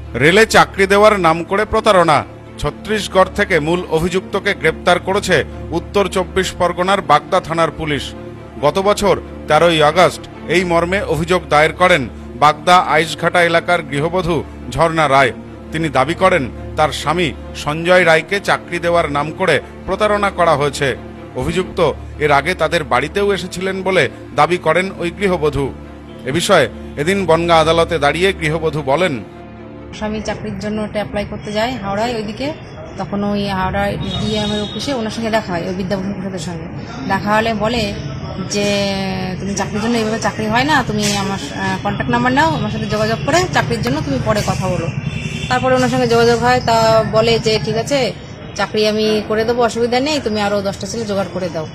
রেলে চাকরি দেওয়ার নাম করে প্রতারণা। ছত্তিশগড় থেকে মূল অভিযুক্তকে গ্রেপ্তার করেছে উত্তর 24 পরগনার বাগদা থানার পুলিশ। গত বছর 13ই আগস্ট এই মর্মে অভিযোগ দায়ের করেন বাগদা আইসঘাটা এলাকার গৃহবধূ ঝর্ণা রায়। তিনি দাবি করেন তার স্বামী সঞ্জয় রায়কে চাকরি দেওয়ার নাম করে প্রতারণা করা হয়েছে। অভিযুক্ত এর আগে তাদের বাড়িতেও এসেছিলেন বলে দাবি করেন ওই গৃহবধূ। এ বিষয়ে এদিন বনগাঁ আদালতে দাঁড়িয়ে গৃহবধূ বলেন, স্বামী চাকরির জন্য ওটা অ্যাপ্লাই করতে যায় হাওড়ায়, ওইদিকে তখন ওই হাওড়ায় ডিএমের অফিসে ওনার সঙ্গে দেখা হয়, ওই বিদ্যাভূষণ প্রসাদের সঙ্গে দেখা হলে বলে যে তুমি চাকরির জন্য এইভাবে চাকরি হয় না, তুমি আমার কন্ট্যাক্ট নাম্বার নাও, আমার সাথে যোগাযোগ করে চাকরির জন্য তুমি পরে কথা বলো। তারপরে ওনার সঙ্গে যোগাযোগ হয়, তা বলে যে ঠিক আছে চাকরি আমি করে দেবো, অসুবিধা নেই, তুমি আরো 10টা ছেলে জোগাড় করে দাও।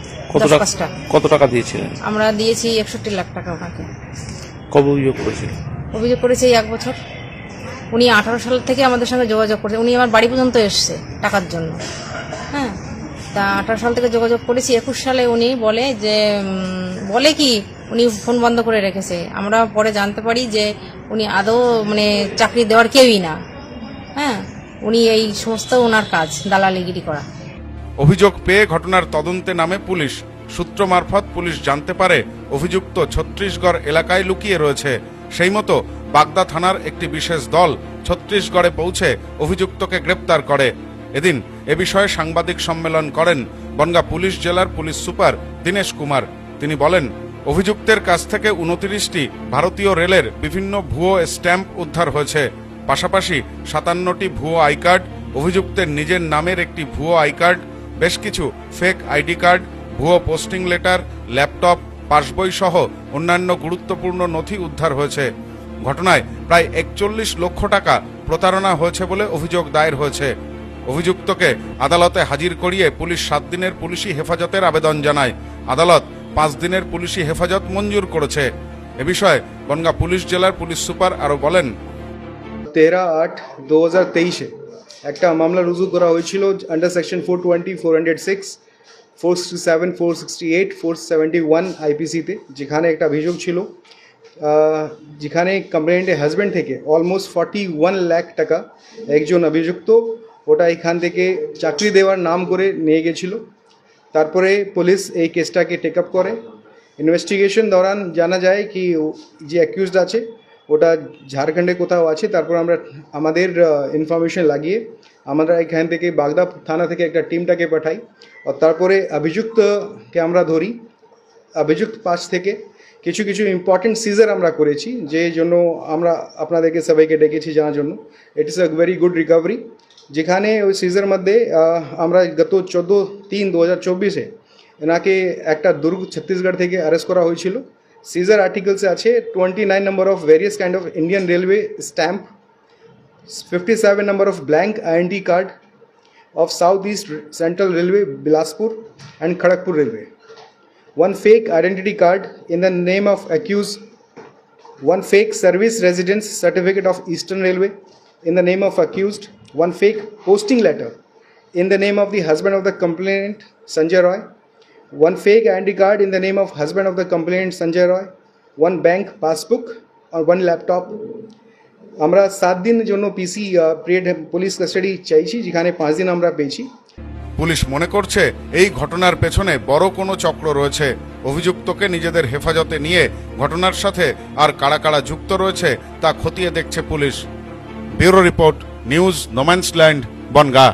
কত টাকা দিয়েছিলেন? আমরা দিয়েছি 61 লাখ টাকা ওনাকে। কবে অভিযোগ করেছিল? অভিযোগ করেছে এই 1 বছর। উনি 18 সাল থেকে আমাদের সঙ্গে যোগাযোগ করছে, উনি আমার বাড়ি পর্যন্ত এসছে টাকার জন্য। হ্যাঁ, তা 18 সাল থেকে যোগাযোগ করেছি। 21 সালে উনি বলে যে বলে কি উনি ফোন বন্ধ করে রেখেছে। আমরা পরে জানতে পারি যে উনি আদৌ মানে চাকরি দেওয়ার কেউই না। হ্যাঁ, উনি এই সমস্ত ওনার কাজ দালালিগিরি করা। অভিযোগ পেয়ে ঘটনার তদন্তে নামে পুলিশ। সূত্র মারফত পুলিশ জানতে পারে অভিযুক্ত ছত্তিশগড় এলাকায় লুকিয়ে রয়েছে। সেই মতো বাগদা থানার একটি বিশেষ দল ছত্তিশগড়ে পৌঁছে অভিযুক্তকে গ্রেপ্তার করে। এদিন এ বিষয়ে সাংবাদিক সম্মেলন করেন বনগাঁ পুলিশ জেলার পুলিশ সুপার দীনেশ কুমার। তিনি বলেন, অভিযুক্তের কাছ থেকে 29টি ভারতীয় রেলের বিভিন্ন ভুয়ো স্ট্যাম্প উদ্ধার হয়েছে। পাশাপাশি 57টি ভুয়ো আই কার্ড, অভিযুক্তের নিজের নামের একটি ভুয়ো আই কার্ড, বেশ কিছু ফেক আইডি কার্ড, ভুয়ো পোস্টিং লেটার, ল্যাপটপ, পাসবই সহ অন্যান্য গুরুত্বপূর্ণ নথি উদ্ধার হয়েছে। ঘটনায় প্রায় 41 লক্ষ টাকা প্রতারণা হয়েছে বলে অভিযোগ দায়ের হয়েছে। অভিযুক্তকে আদালতে হাজির করিয়ে পুলিশ 7 দিনের পুলিশি হেফাজতের আবেদন জানায়। আদালত 5 দিনের পুলিশি হেফাজত মঞ্জুর করেছে। এ বিষয়ে বনগাঁ পুলিশ জেলার পুলিশ সুপার আরো বলেন, 13/8/2023 একটা মামলা রুজু করা হয়েছিল আন্ডার সেকশন 420, 406, 467, 468, 471 আইপিসিতে, যেখানে একটা অভিযোগ ছিল যেখানে কমপ্লেন্টের হাজব্যান্ড থেকে অলমোস্ট 41 লাখ টাকা একজন অভিযুক্ত ওটা এখান থেকে চাকরি দেওয়ার নাম করে নিয়ে গেছিল। তারপরে পুলিশ এই কেসটাকে টেক আপ করে। ইনভেস্টিগেশন দৌরান জানা যায় কি যে অ্যাকিউজড আছে ওটা ঝাড়খণ্ডে কোথাও আছে। তারপর আমরা আমাদের ইনফরমেশন লাগিয়ে আমরা এখান থেকে বাগদা থানা থেকে একটা টিমটাকে পাঠাই, আর তারপরে অভিযুক্তকে আমরা ধরি। অভিযুক্ত পাশ থেকে কিছু কিছু ইম্পর্টেন্ট সিজার আমরা করেছি, যে জন্য আমরা আপনাদেরকে সবাইকে ডেকেছি জানার জন্য। It is a very good recovery, যেখানে ওই সিজার মধ্যে আমরা গত 14/3/2024 এনাকে একটা দুর্গ ছত্তিশগড় থেকে অ্যারেস্ট করা হয়েছিল। সিজার আর্টিকেলসে আছে 29 number of various kind of Indian railway stamp, 57 number of blank IND card of Southeast Central Railway, Bilaspur and Kharagpur Railway, 1 fake identity card in the name of accused, 1 fake service residence certificate of Eastern Railway in the name of accused, 1 fake posting letter in the name of the husband of the complainant Sanjay Roy, 1 fake ID card in the name of husband of the complainant Sanjay Roy, 1 bank passbook or 1 laptop। আমরা 7 দিনের জন্য পিসি period police custody চাইছি, যেখানে 5 দিন আমরা পেয়েছি। Police মনে করছে এই ঘটনার পেছনে বড় কোনো চক্র রয়েছে। অভিযুক্তকে নিজেদের হেফাজতে নিয়ে ঘটনার সাথে আর কারা কারা যুক্ত রয়েছে তা খতিয়ে দেখছে police. Bureau report, news no man's land, Bongaon.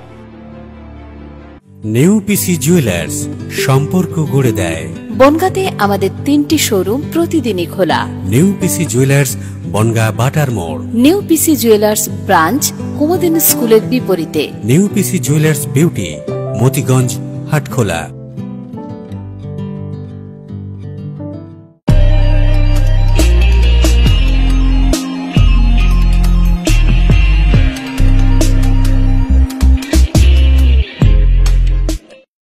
New PC jewellers, সম্পর্ক গড়ে দেয়। বনগাঁতে আমাদের 3টি শোরুম প্রতিদিনই খোলা। নিউ পিসি জুয়েলার্স, বনগাঁ বাটার মোড়। New PC jewellers branch Kumudini স্কুলের বিপরীতে। New PC jewellers beauty, Motiganj, Hatkhola.